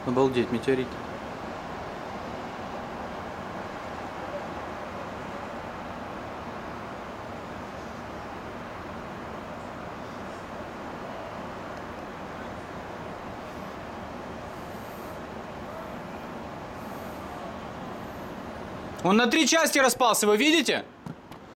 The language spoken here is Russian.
Обалдеть, метеорит. Он на 3 части распался, вы видите?